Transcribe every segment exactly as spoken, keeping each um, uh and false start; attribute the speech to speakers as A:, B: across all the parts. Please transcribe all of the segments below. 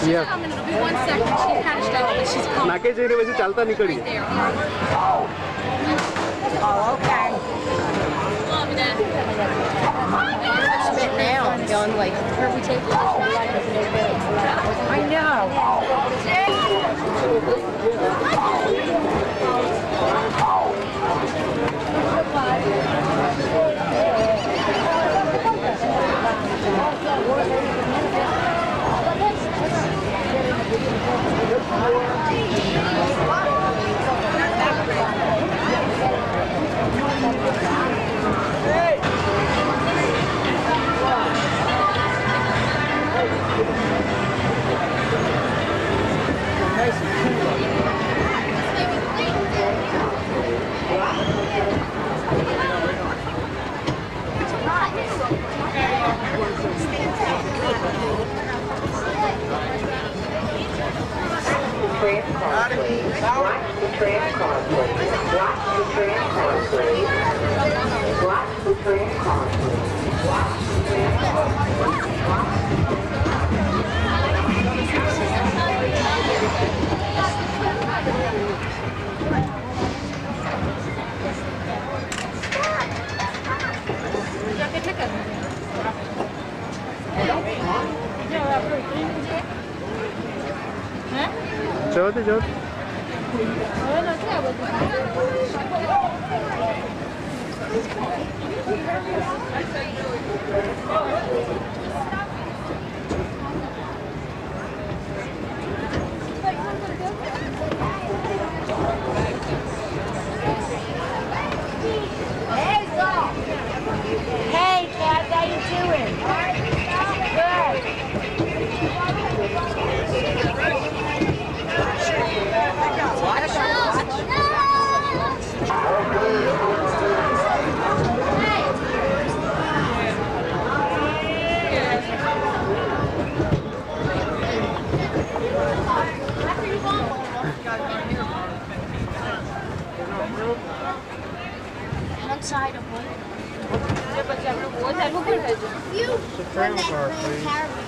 A: She's
B: yeah.
A: coming. It'll be one second. She had a stroke, but she's coming.
B: नाके जेरे वैसे चलता निकली.
A: Right there.
C: Oh, okay.
A: Love that.
C: Spit now. Going like, where we take it? I know.
B: Jod, Jod.
C: Hey, Kat, how you doing? Good. One side of one.
B: Supreme car, please.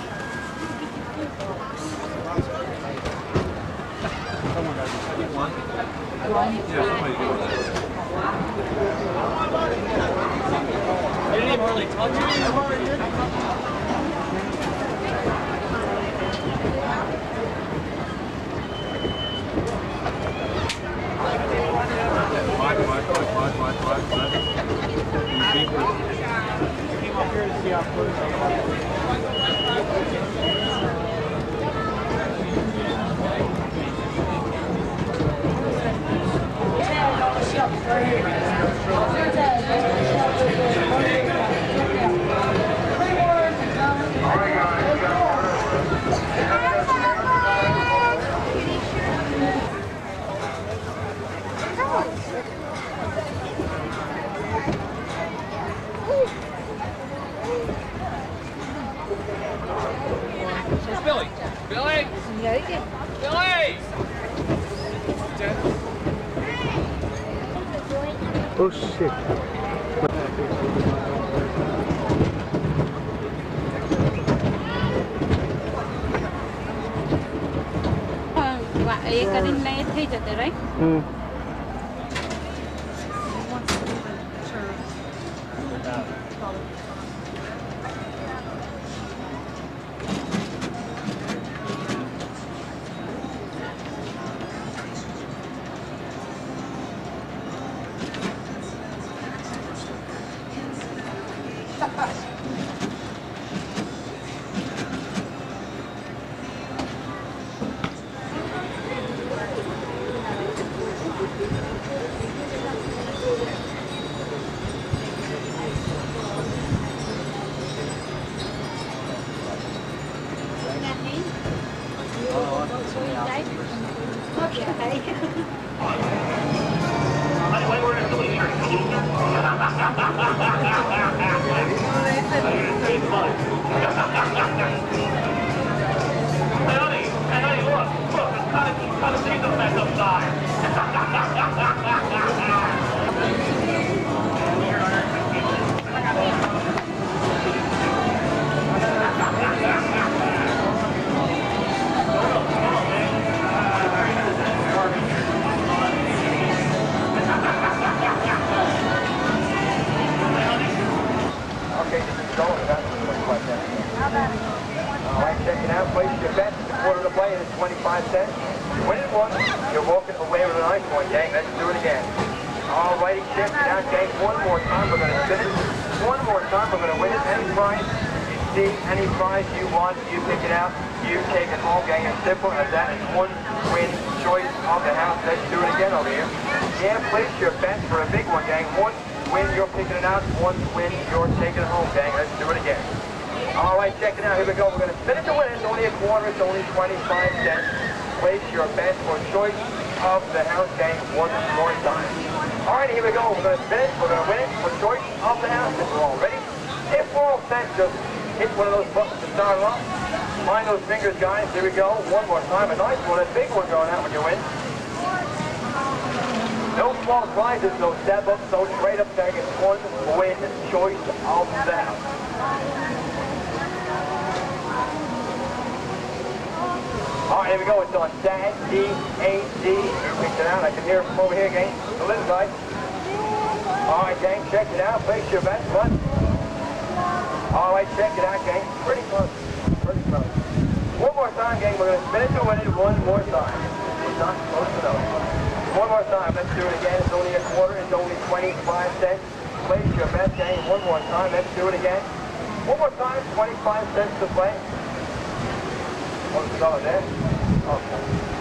B: Someone got one. Yeah, somebody do it. You didn't even really touch it. Watch, watch, watch, watch, watch, watch, watch. Came up here to see how close I Billy! Billy! Billy! Oh shit.
A: એક કરીને લઈ થઈ જતે right
B: hmm
C: Okay.
D: Okay, this is going. That's twenty-five cents. All right, check it out. Place your bet. The quarter to play is twenty-five cents. You win it once, you're walking away with a nice one, gang. Let's do it again. All righty, check it out, gang. One more time, we're going to spin it. One more time, we're going to win it. Any prize you see, any prize you want, you pick it out. You take it home, gang. As simple as that. It's one win choice of the house. Let's do it again over here. Yeah, place your bet for a big one, gang. One win, you're picking it out. One win, you're taking it home, gang. Let's do it again. All right, check it out. Here we go. We're going to spin it to win it. It's only a quarter. It's only twenty-five cents. Place your bet or choice of the house, gang, one more time. All right, here we go. We're going to spin it. We're going to win it for choice of the house. If we're all ready. If we're all set, just hit one of those buttons to start off. Mind those fingers, guys. Here we go. One more time. A nice one. A big one going out when you win. No small prizes, no step-ups, no straight-up tag. It's one win choice of the house. All right, here we go. It's on Sad, D, A, D. You picked it out. I can hear it from over here, gang. The little guy. All right, gang, check it out. Place your bet, bud. All right, check it out, gang. Pretty close. Pretty close. One more time, gang. We're going to spin it to win it one more time. It's not close enough. One more time. Let's do it again. It's only a quarter. It's only twenty-five cents. Place your bet, gang. One more time. Let's do it again. One more time. twenty-five cents to play. What's the dollar there? Okay.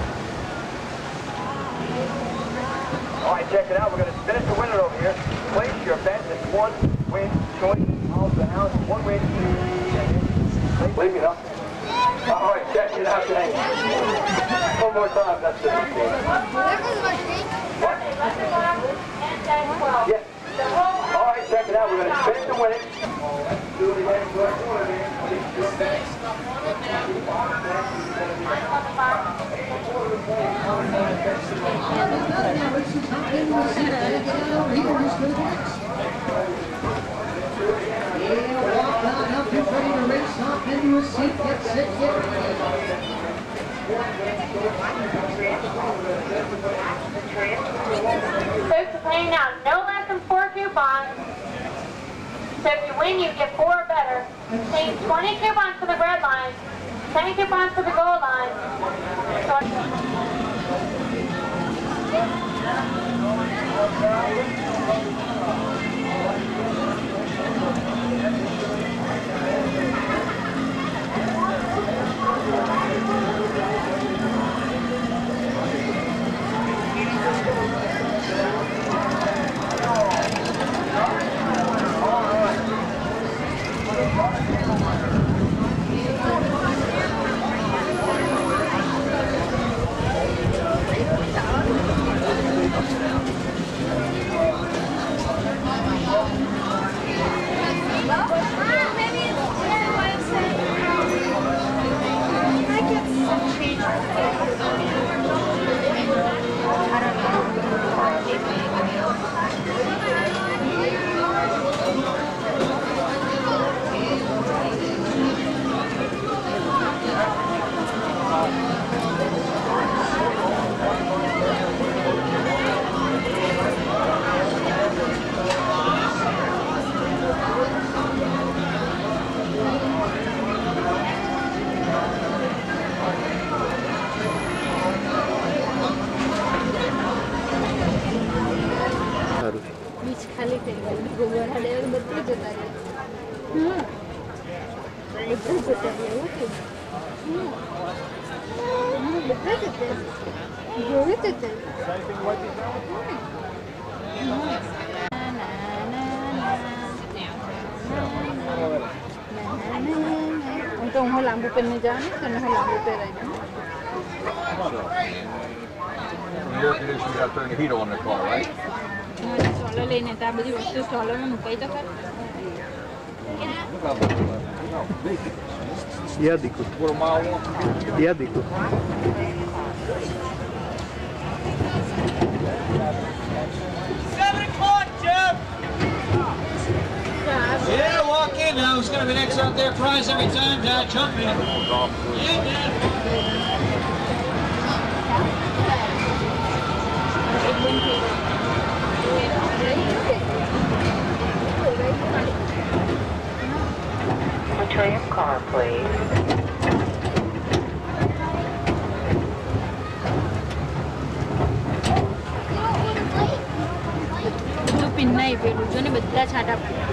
D: All right, check it out. We're going to spin it to win it over here. Place your bet. It's one win choice of the house. One win. Leave me up. All right, check it out, gang. One more time. That's it. What? Yeah. All right, check it out. We're going to spin it to win it. Do it again. Do it again. Place your bet.
E: Folks are paying out no less than four coupons. So if you win, you get four or better. Paying twenty coupons for the red line, ten coupons for the gold line.
A: Untung ho lampu pen ni jana, karena ho lampu pen aja.
B: The air conditioner, you got to turn the heat on in the car, right?
A: Solar लेने था बड़ी वस्तु solar में मुकाई तो कर.
F: Yeah, देखो. Yeah, देखो.
G: Seven o'clock, Jeff. Yeah, walk in now. It's gonna be next out there. Prize every time. Dad, jump in. Yeah, Dad.
E: car, please.
A: જો પિન્ના એ પેલું જો ને બધા છાંટા પડ્યા.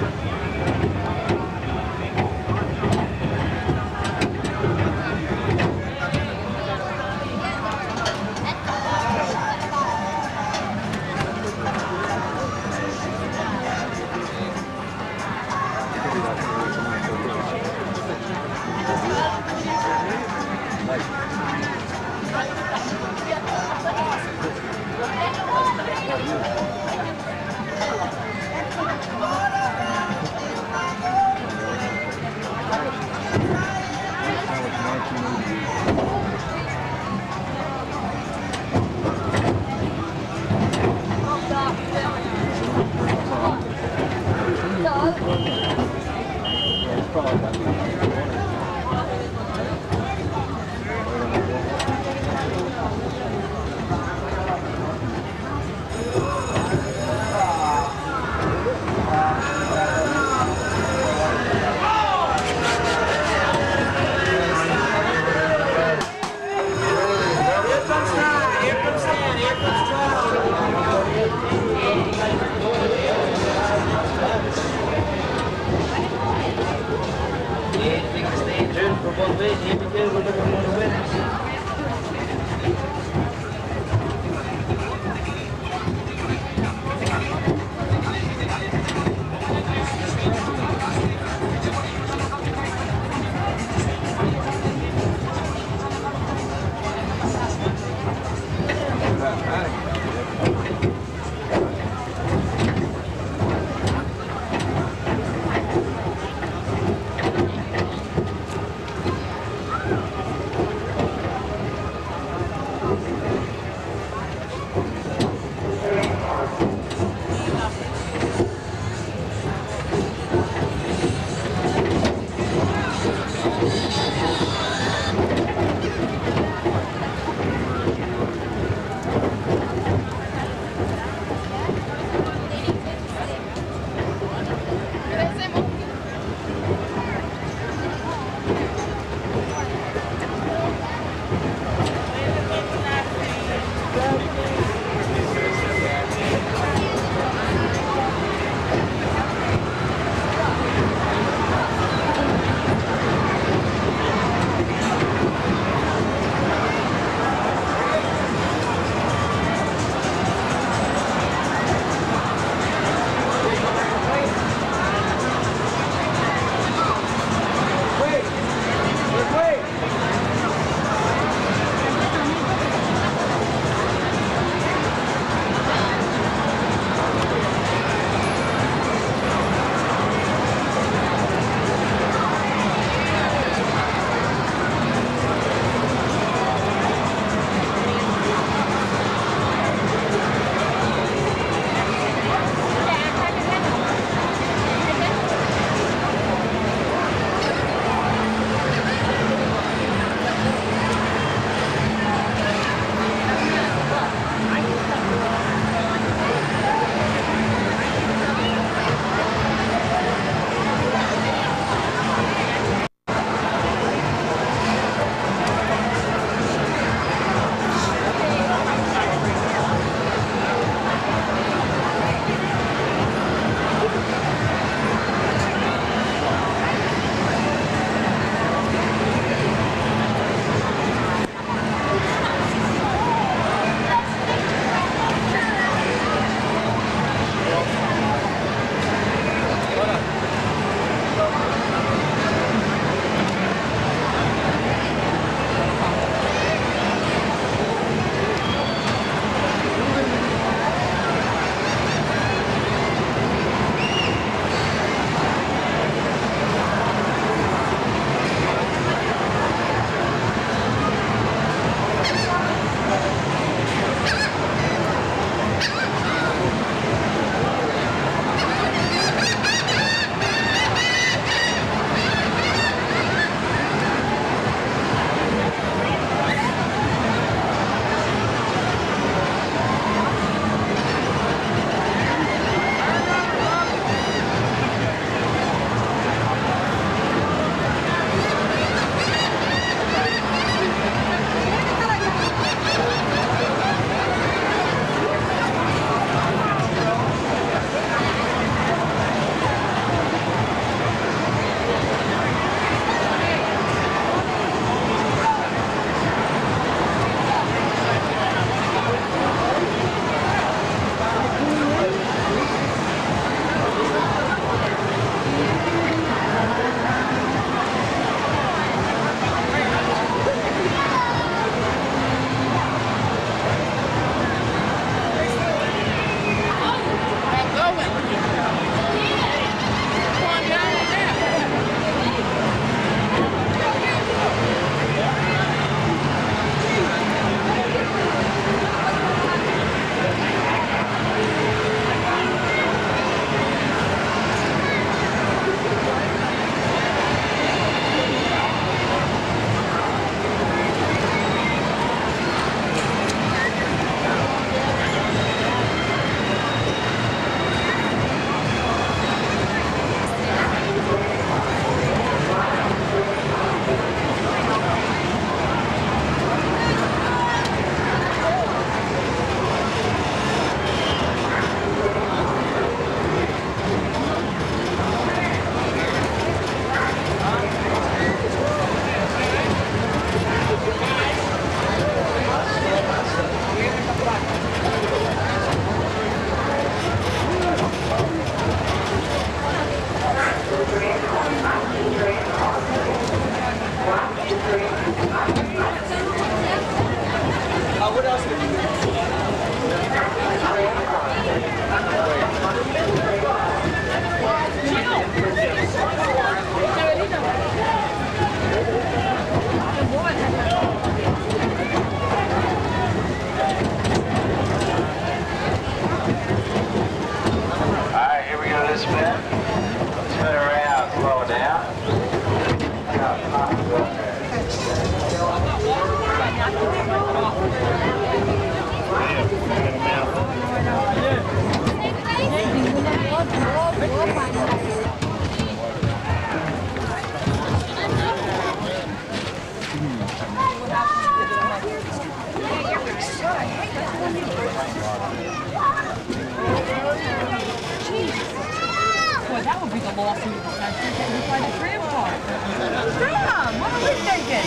A: That would be the lawsuit. I think they would find a tram car. Tram! What are we thinking?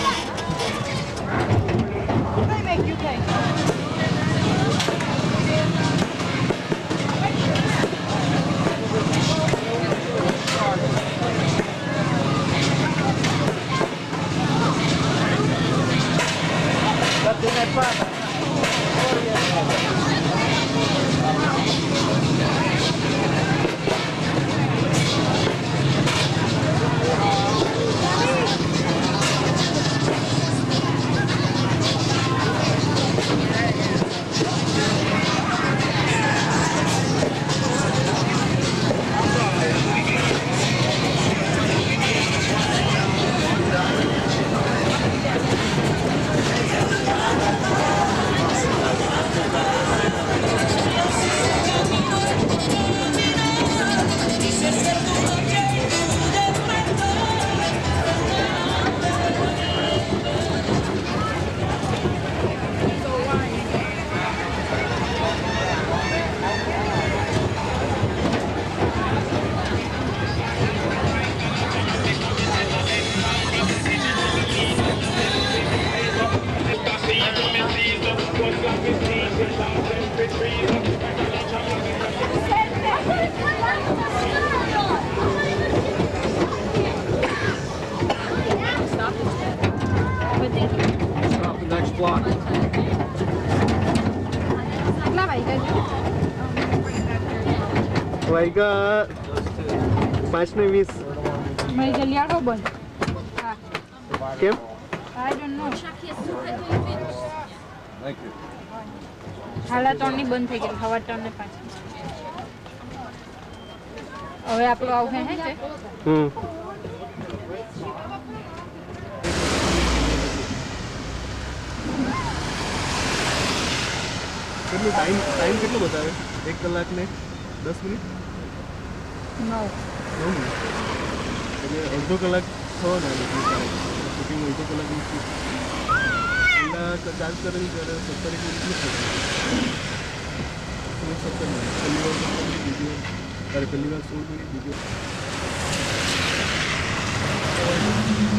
A: They make you think.
F: Stop the next block. Vaiga પાંચ ને વીસ
A: મારી જલ્દી આગળ બંધ. હા.
F: કેમ?
A: I don't know.
B: Thank you.
A: હાલા ત્રણ ની બંધ થઈ ગઈ હવા ત્રણ ને પાંચ. હવે આપણું આવું હે છે.
F: હમ કેટલું ટાઈમ ટાઈમ કેટલો બતાવે? એક કલાક ને દસ મિનિટ
A: નવ.
F: નવ મિનિટ એટલે અડધો કલાક થયો ને શૂટિંગ અડધો કલાકની પહેલાં ચાર્જ કરેલી ત્યારે સત્તર એક મિનિટ નથી સત્તર મિનિટ પહેલી વાર સત્તર મિનિટ બીજી વાર અરે પહેલી વાર સોળ મિનિટ બીજી વાર